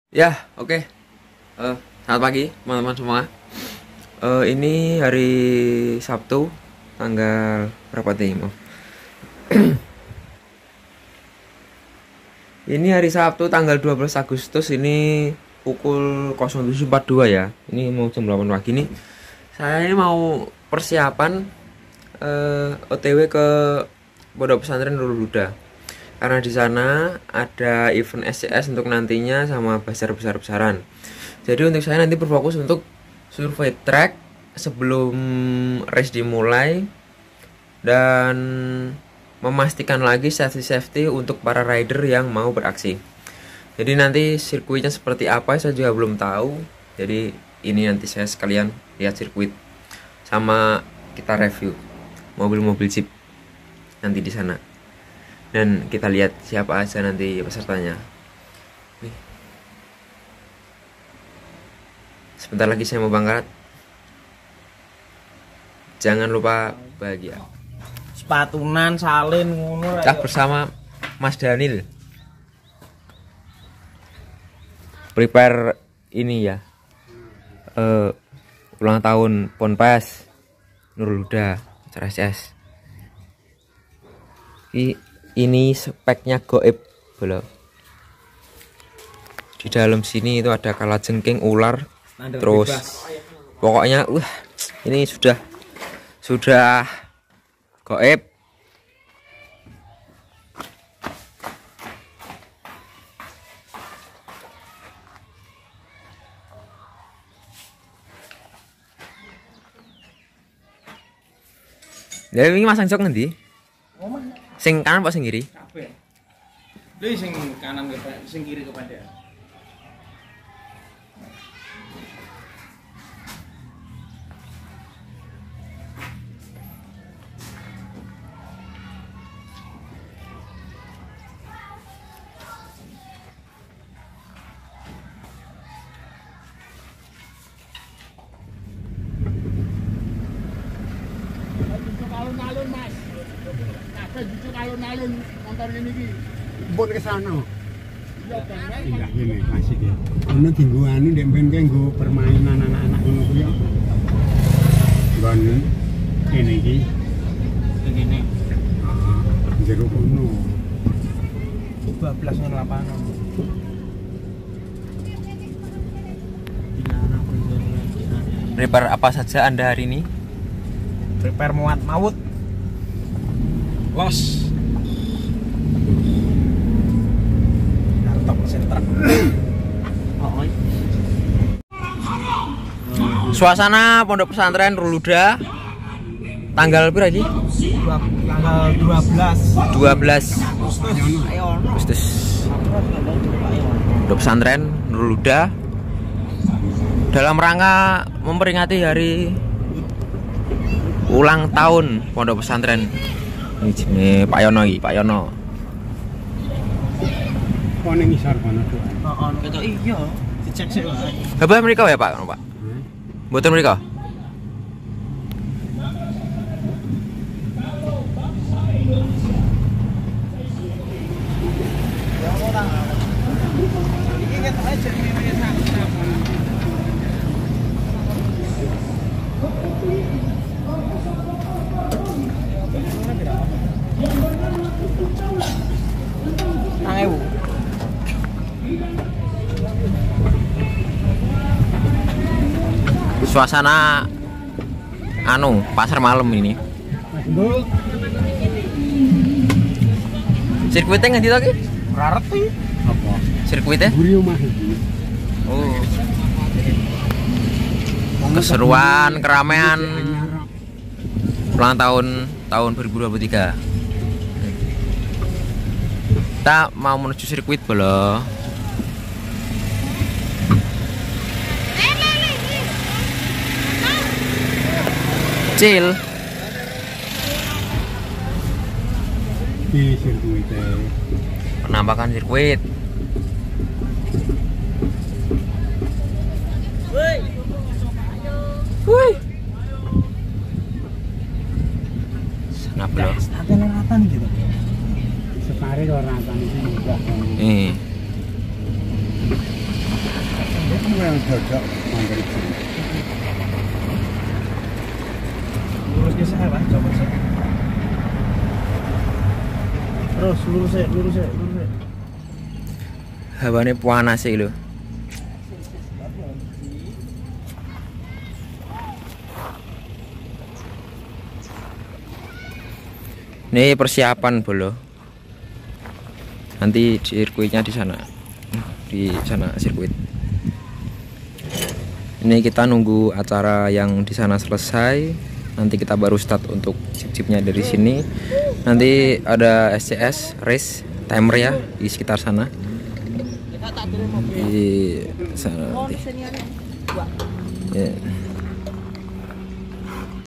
Ya, oke. Selamat pagi, teman-teman semua. Ini hari Sabtu, tanggal berapa nih? Ini hari Sabtu, tanggal 12 Agustus. Ini pukul 07.42 ya. Ini mau jam 8 pagi nih. Saya ini mau persiapan OTW ke Pondok Pesantren Nurul Huda. Karena di sana ada event SCS untuk nantinya sama bazar besar-besaran. Jadi untuk saya nanti berfokus untuk survei track sebelum race dimulai dan memastikan lagi safety untuk para rider yang mau beraksi. Jadi nanti sirkuitnya seperti apa saya juga belum tahu. Jadi ini nanti saya sekalian lihat sirkuit sama kita review mobil-mobil Jeep nanti di sana. Dan kita lihat siapa aja nanti pesertanya. Nih. Sebentar lagi saya mau berangkat. Jangan lupa bahagia. Sepatunan salin ngono. Kita bersama Mas Daniel. Prepare ini ya. Ulang tahun Ponpes Nurul Huda acara SS. Ini speknya goib bro. Di dalam sini itu ada kalajengking, ular, standar terus bebas. Pokoknya ini sudah goib. Ya ini masang jok ngendi? Sing kanan apa sing kiri? Kabeh. Lha sing kanan sing kiri kepada. Alun-alun Mas. Jujur alun-alun motor ini iki. Mbok ke sana. Iya, Bang. Iya, ngene klasik ya. Ono dienggo anu ndek mben nggo permainan anak-anak ngono kuwi ya. Nggon kene iki. Ngene. Jero kono. 12 nang lapangan. Prepare apa saja Anda hari ini? Prepare muat maut. Los. Nantap sentra. Suasana Pondok Pesantren Nurul Huda tanggal berapa lagi? Tanggal 12 Agustus. Pondok Pesantren Nurul Huda dalam rangka memperingati hari ulang tahun Pondok Pesantren. Ini jenenge Pak Yono iki, Pak Yono. Kok ning isor kono tuh. Heeh, ketok iya, dicek sik wae. Bapak mriko ya, Pak? Pak. Mboten mriko. Iki ketok aja ngene sak-sak. Suasana pasar malam ini. Sirkuitnya ngendi to ki? Ora ngerti. Apa? Sirkuitnya? Buri omah iki. Oh. Keseruan, keramaian ulang tahun 2023. Kita mau menuju sirkuit bolo. Cil. Di sirkuitnya. Penampakan sirkuit. Woi. Sana bro. Rata-rata gitu. Separe ora rata iki mudah. yang cocok mampir sini. Lurus ke sana, Pak. Coba sih. Terus lurus ya. Hawane panas sih lho. Ini persiapan bolo. Nanti sirkuitnya di sana. Di sana sirkuit. Ini kita nunggu acara yang di sana selesai. Nanti kita baru start untuk jeep-jeepnya dari sini. Nanti ada SCS race timer ya di sekitar sana. Di sana nanti. Ya.